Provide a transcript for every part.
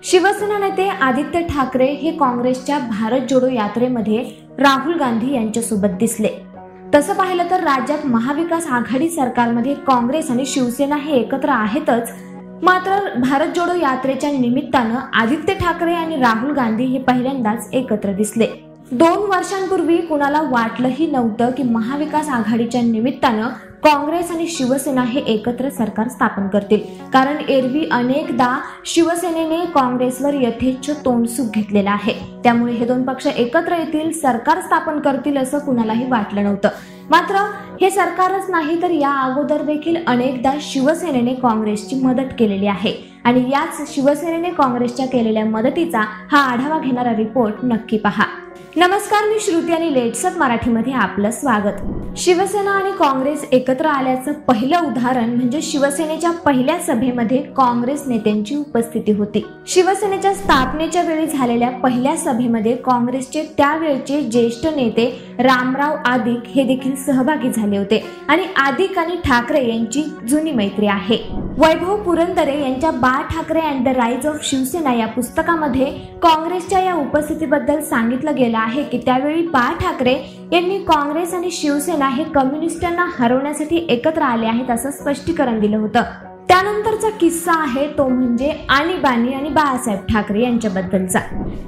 शिवसेना नेते आदित्य ठाकरे हे काँग्रेसच्या भारत जोडो यात्रेमध्ये राहुल गांधी यांच्यासोबत दिसले। तसं पाहिलं तर राज्यात महाविकास आघाडी सरकारमध्ये काँग्रेस आणि शिवसेना हे एकत्र आहेतच, मात्र भारत जोडो यात्रेच्या निमित्तानं आदित्य ठाकरे आणि राहुल गांधी हे पहिल्यांदाच एकत्र दिसले। 2 वर्षांपूर्वी कुणाला वाटलंही नव्हतं की महाविकास आघाडीच्या निमित्तानं काँग्रेस आणि शिवसेना हे एकत्र सरकार स्थापन करतील, कारण एरवी अनेकदा शिवसेनेने काँग्रेसवर यथेच्छ तोंडसूक घेतलेला आहे। त्यामुळे हे 2 पक्ष एकत्र येतील, सरकार स्थापन करतील असं कुणालाही वाटलं नव्हतं। मात्र हे सरकारच नाही तर या अगोदर देखील अनेकदा शिवसेनेने काँग्रेसची मदत केलेली आहे आणि याच शिवसेनेने काँग्रेसच्या केलेल्या मदतीचा हा आढावा घेणारा रिपोर्ट नक्की पहा। नमस्कार, मी श्रुती आणि लेट्सअप मराठीमध्ये आपलं स्वागत। शिवसेना आणि काँग्रेस एकत्र आल्याचं पहिलं उदाहरण म्हणजे शिवसेनेच्या पहिल्या सभेमध्ये काँग्रेस नेत्यांची उपस्थिती होती। शिवसेनेच्या स्थापनेच्या वेळी झालेल्या पहिल्या सभेमध्ये काँग्रेसचे त्यावेळचे ज्येष्ठ नेते रामराव आदिक हे देखील सहभागी झाले होते आणि आदिक आणि ठाकरे यांची जुनी मैत्री आहे। वैभव पुरंदरे यांच्या Bal Thackeray and the rise of Shiv Sena या पुस्तकामध्ये काँग्रेसच्या या उपस्थितीबद्दल सांगितलं गेलं आहे की त्यावेळी बाळ ठाकरे यांनी काँग्रेस आणि शिवसेना हे कम्युनिस्टांना हरवण्यासाठी एकत्र आले आहेत असं स्पष्टीकरण दिलं होतं। त्यानंतरचा किस्सा आहे तो म्हणजे आणीबाणी आणि बाळासाहेब ठाकरे यांच्याबद्दलचा।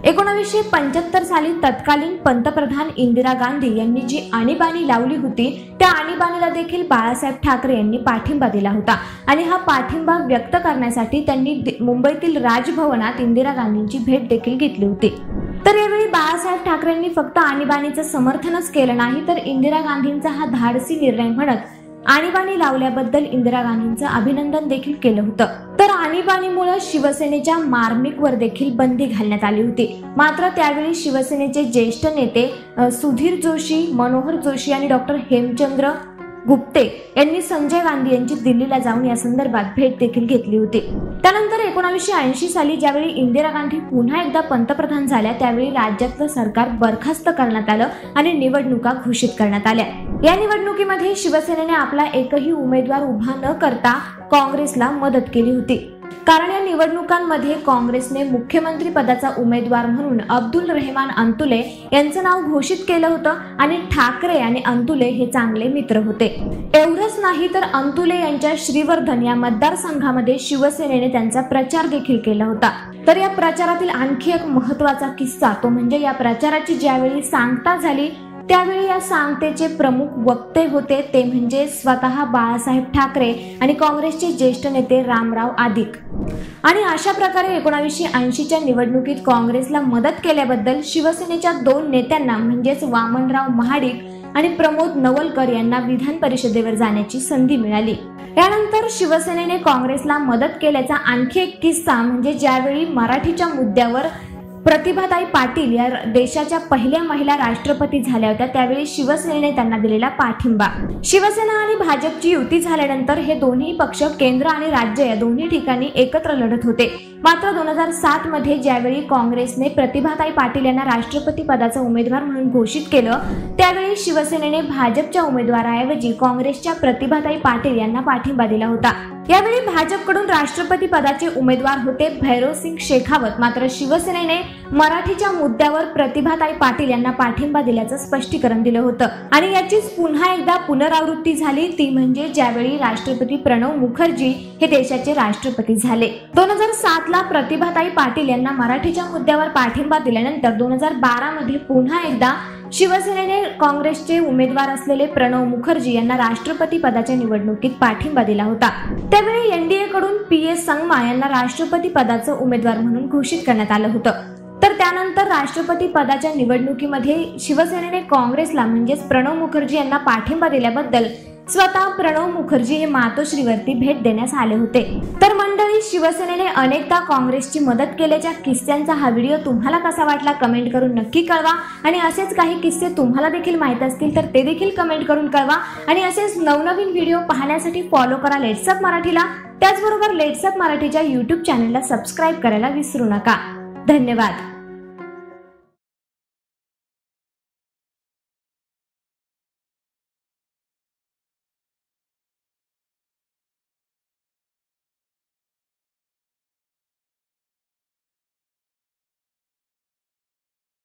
1975 साली तत्कालीन पंतप्रधान इंदिरा गांधी यांनी जी आणीबाणी लावली होती त्या आणीबाणीला देखील बाळासाहेब ठाकरे यांनी पाठिंबा दिला होता आणि हा पाठिंबा व्यक्त करण्यासाठी त्यांनी मुंबईतील राजभवनात इंदिरा गांधींची भेट देखील घेतली होती। तर यावेळी बाळासाहेब ठाकरेंनी फक्त आणीबाणीचं समर्थनच केलं नाही तर इंदिरा गांधींचा हा धाडसी निर्णय म्हणत आणीबाणी लावल्याबद्दल इंदिरा गांधींचं अभिनंदन देखील केलं होतं। तर आणीबाणीमुळे शिवसेनेच्या मार्मिकवर देखील बंदी घालण्यात आली होती। मात्र त्यावेळी शिवसेनेचे ज्येष्ठ नेते सुधीर जोशी, मनोहर जोशी आणि डॉक्टर हेमचंद्र गुप्ते यांनी संजय गांधी यांची दिल्लीला जाऊन या संदर्भात भेट देखील घेतली होती। त्यानंतर 1980 साली ज्यावेळी इंदिरा गांधी पुन्हा एकदा पंतप्रधान झाल्या त्यावेळी राज्यातलं सरकार बरखास्त करण्यात आलं आणि निवडणुका घोषित करण्यात आल्या। या निवडणुकीमध्ये शिवसेनेने आपला एकही उमेदवार उभा न करता काँग्रेसला मदत केली होती, कारण या निवडणुकांमध्ये काँग्रेसने मुख्यमंत्री पदाचा उमेदवार म्हणून अब्दुल रहमान अंतुले यांचं नाव घोषित केलं होतं आणि ठाकरे आणि अंतुले हे चांगले मित्र होते। एवढंच नाही तर अंतुले यांच्या श्रीवर्धन या मतदारसंघामध्ये शिवसेनेने त्यांचा प्रचार देखील केला होता। तर या प्रचारातील आणखी एक महत्त्वाचा किस्सा तो म्हणजे या प्रचाराची ज्यावेळी सांगता झाली त्यावेळी या सांगतेचे प्रमुख वक्ते होते ते म्हणजे स्वतः बाळासाहेब ठाकरे आणि काँग्रेसचे ज्येष्ठ नेते रामराव आदिक। आणि अशा प्रकारे 1980च्या निवडणुकीत काँग्रेसला मदत केल्याबद्दल शिवसेनेच्या 2 नेत्यांना म्हणजेच वामनराव महाडिक आणि प्रमोद नवलकर यांना विधान परिषदेवर जाण्याची संधी मिळाली। यानंतर शिवसेनेने काँग्रेसला मदत केल्याचा आणखी एक किस्सा म्हणजे ज्यावेळी मराठीच्या मुद्द्यावर प्रतिभाताई पाटील या देशाच्या पहिल्या महिला राष्ट्रपती झाल्या होत्या त्यावेळी शिवसेनेने त्यांना दिलेला पाठिंबा। शिवसेना आणि भाजपची युती झाल्यानंतर हे दोन्ही पक्ष केंद्र आणि राज्य या दोन्ही ठिकाणी एकत्र लढत होते। मात्र 2007 मध्ये ज्यावेळी काँग्रेसने प्रतिभाताई पाटील यांना राष्ट्रपती पदाचा उमेदवार म्हणून घोषित केलं त्यावेळी शिवसेनेने भाजपच्या उमेदवाराऐवजी काँग्रेसच्या प्रतिभाताई पाटील यांना पाठिंबा दिला होता। यावेळी भाजपकडून राष्ट्रपती पदाचे उमेदवार होते भैरवसिंग शेखावत, मात्र शिवसेनेने मराठीच्या मुद्द्यावर प्रतिभाताई पाटील यांना पाठिंबा दिल्याचं स्पष्टीकरण दिलं होतं आणि याचीच पुन्हा एकदा पुनरावृत्ती झाली ती म्हणजे ज्यावेळी राष्ट्रपती प्रणव मुखर्जी हे देशाचे राष्ट्रपती झाले। 2007 ला प्रतिभाताई पाटील यांना मराठीच्या मुद्द्यावर पाठिंबा दिल्यानंतर 2012 मध्ये पुन्हा एकदा शिवसेनेने काँग्रेसचे उमेदवार असलेले प्रणव मुखर्जी यांना राष्ट्रपती पदाच्या निवडणुकीत पाठिंबा दिला होता। त्यावेळी एनडीए कडून PS संगमा यांना राष्ट्रपती पदाचं उमेदवार म्हणून घोषित करण्यात आलं होतं। तर त्यानंतर राष्ट्रपती पदाच्या निवडणुकीमध्ये शिवसेनेने काँग्रेसला म्हणजेच प्रणव मुखर्जी यांना पाठिंबा दिल्याबद्दल स्वतः प्रणव मुखर्जी हे मातोश्रीवरती भेट देण्यास आले होते। तर मंडळी, शिवसेनेने अनेकदा काँग्रेसची मदत केल्याच्या किस्स्यांचा हा व्हिडिओ तुम्हाला कसा वाटला कमेंट करून नक्की कळवा आणि असेच काही किस्से तुम्हाला देखील माहित असतील तर ते देखील कमेंट करून कळवा आणि असेच नवनवीन व्हिडिओ पाहण्यासाठी फॉलो करा लेट्सअप मराठीला। त्याचबरोबर लेट्सअप मराठीच्या YouTube चॅनलला सबस्क्राईब करायला विसरू नका। धन्यवाद।